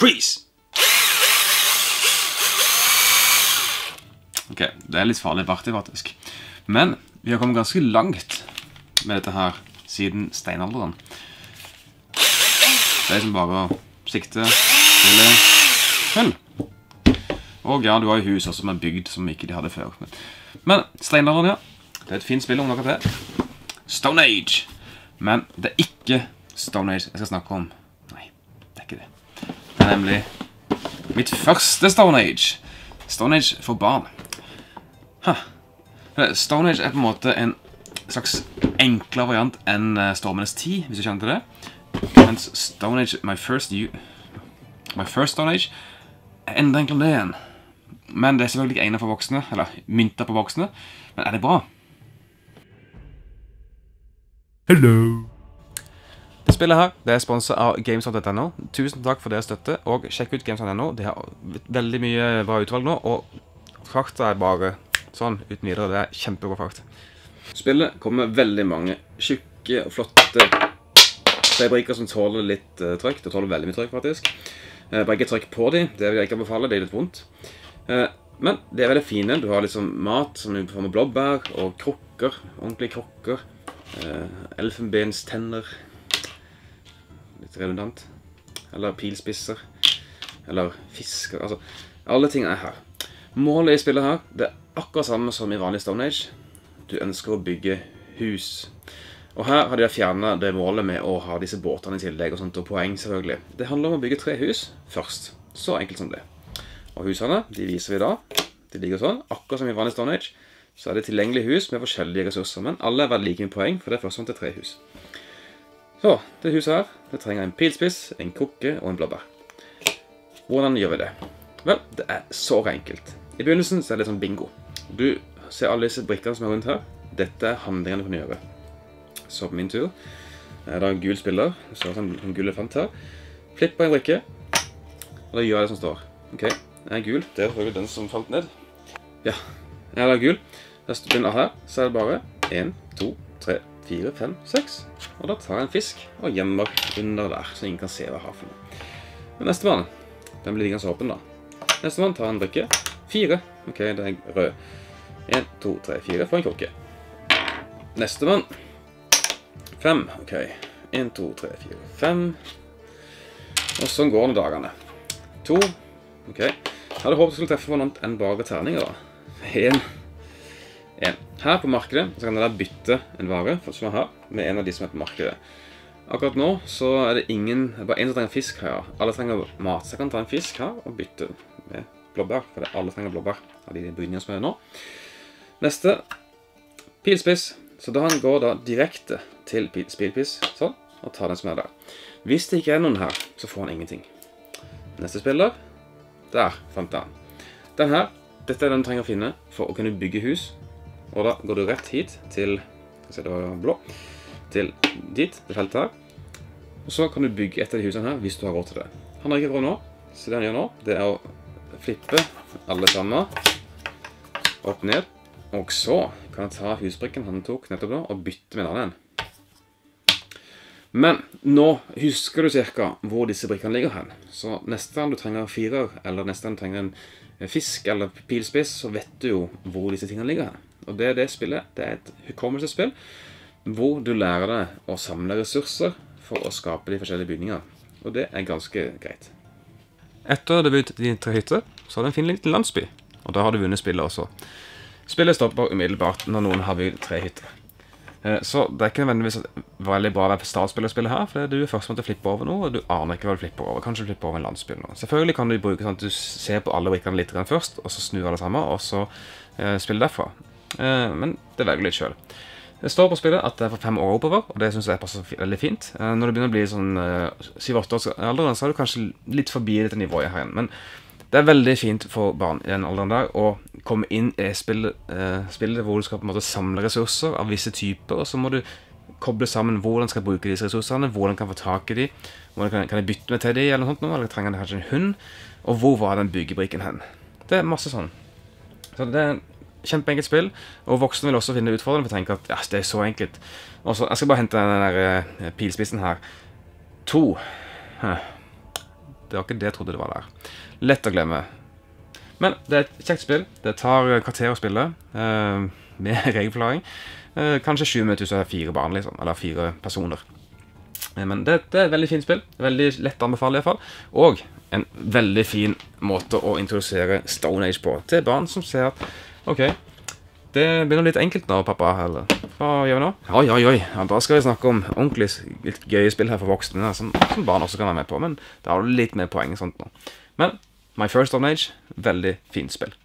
Freeze! Ok, det litt farlig party faktisk. Men vi har kommet ganske langt med dette her siden steinalderen. Det som bare å sikte, spille, følg. Og ja, du har jo hus også som bygd som ikke de hadde før. Men steinalderen, ja. Det et fint spill om noe til. Stone Age. Men det ikke Stone Age jeg skal snakke om. Nei, det ikke det. Det nemlig mitt første Stone Age. Stone Age for barn. Stone Age på en måte en slags enklere variant enn Stormenes tid, hvis du kjenner til det. Mens Stone Age, my first Stone Age, enda enklere enn det igjen. Men det selvfølgelig ikke egnet for voksne, eller myntet på voksne. Men det bra? Hello! Det spillet her, det sponset av Gamesoft.no. Tusen takk for deres støtte, og sjekk ut Gamesoft.no. De har veldig mye bra utvalg nå, og kartet bare sånn uten videre. Det kjempebra fakt. Spillet kommer med veldig mange tjukke og flotte streibrikker som tåler litt trykk. Det tåler veldig mye trykk faktisk. Bare ikke trykk på dem, det vil jeg ikke anbefale, det litt vondt. Men det veldig fine. Du har liksom mat som i form av blåbær og krukker, ordentlige krukker. Elfenbenstenner, litt redundant, eller pilspisser, eller fisker, altså alle ting her. Målet i spillet her, det akkurat samme som i vanlig Stone Age. Du ønsker å bygge hus. Og her har de fjernet det målet med å ha disse båtene i tillegg og sånt, og poeng selvfølgelig. Det handler om å bygge 3 hus først, så enkelt som det. Og husene, de viser vi da. De ligger sånn, akkurat som i vanlig Stone Age. Så det tilgjengelige hus med forskjellige ressurser, men alle veldig like mye poeng, for det først sånn til 3 hus. Så, det huset her, det trenger en pilspiss, en krukke og en blåbær. Hvordan gjør vi det? Vel, det så enkelt. I begynnelsen så det sånn bingo. Du ser alle disse brikkene som rundt her. Dette handlingene du kan gjøre. Så på min tur, det en gul spiller, så en gul elefant her. Flipp på en brikke, og da gjør jeg det som står. Ok, den gul, det selvfølgelig den som falt ned. Ja, jeg er gul. Da begynner her, så det bare 1, 2, 3, 4, 5, 6. Og da tar jeg en fisk og gjemmer under der, så ingen kan se hva jeg har for noe. Men neste mann, den blir liggende så åpen da. Neste mann tar en brikke. 4, ok, det rød. 1, 2, 3, 4, for en krukke. Neste mann. 5, ok. 1, 2, 3, 4, 5. Og sånn går det dagene. 2, ok. Jeg hadde håpet jeg skulle treffe noe annet enn bare terninger da. 1. Her på markedet så kan dere bytte en vare som jeg har med en av de som på markedet. Akkurat nå så det bare en som trenger fisk her. Alle trenger mat, så jeg kan ta en fisk her og bytte med blåbær, for alle trenger blåbær av de brygningene som nå. Neste, pilspiss. Så da han går da direkte til pilspiss, sånn, og tar den som der. Hvis det ikke noen her, så får han ingenting. Neste spiller, der fant jeg han. Den her, dette den du trenger å finne for å kunne bygge hus. Og da går du rett hit til, det var blå, til dit, det feltet her. Og så kan du bygge et av de husene her hvis du har råd til det. Han har ikke råd nå, så det han gjør nå, det å flippe alle sammen, opp ned. Og så kan han ta husbrikken han tok nettopp da, og bytte med en annen. Men nå husker du cirka hvor disse brikkene ligger hen. Så neste gang du trenger 4, eller neste gang du trenger en fisk eller pilspiss, så vet du jo hvor disse tingene ligger hen. Og det spillet, det et hukommelsesspill, hvor du lærer deg å samle ressurser for å skape de forskjellige bygninger. Og det ganske greit. Etter debut i de 3 hytter, så har du en fin liten landsby. Og da har du vunnet spillet også. Spillet stopper umiddelbart når noen har bygd 3 hytter. Så det ikke nødvendigvis veldig bra å være startspillerspillet her, for du først måtte flippe over noe, og du aner ikke hva du flipper over. Kanskje du flipper over en landsby eller noe. Selvfølgelig kan du bruke sånn at du ser på alle brikkene litt først, og så snur alle sammen, og så spiller derfra. Men det velger litt selv. Det står på spillet at det for 5 år oppover, og det synes jeg passer veldig fint. Når det begynner å bli sånn 7-8 års alderen, så er du kanskje litt forbi dette nivået her igjen. Men det veldig fint for barn i den alderen der å komme inn i spillet hvor du skal på en måte samle ressurser av visse typer, og så må du koble sammen hvordan skal jeg bruke disse ressursene, hvordan kan jeg få tak i de, hvordan kan jeg bytte meg til de, eller noe sånt, eller trenger jeg kanskje en hund, og hvor var den byggebrikken hen? Det masse sånn. Så det kjempeenkelt spill, og voksne vil også finne utfordrende for å tenke at ja, det så enkelt. Og så, jeg skal bare hente den der pilspissen her. 2. Det var ikke det jeg trodde det var der. Lett å glemme. Men det er et kjekt spill. Det tar kvarter å spille, med regelforklaring. Kanskje 20 minutter hvis du har 4 barn, liksom, eller 4 personer. Men det er et veldig fint spill. Veldig lett å anbefale i hvert fall. Og en veldig fin måte å introdusere Stone Age på til barn som ser at, ok, det begynner litt enkelt nå, pappa, eller hva gjør vi nå? Oi, ja, da skal vi snakke om ordentlig litt gøye spill her for voksne, som barn også kan være med på, men da har du litt mer poeng og sånt nå. Men My First Stone Age, veldig fint spill.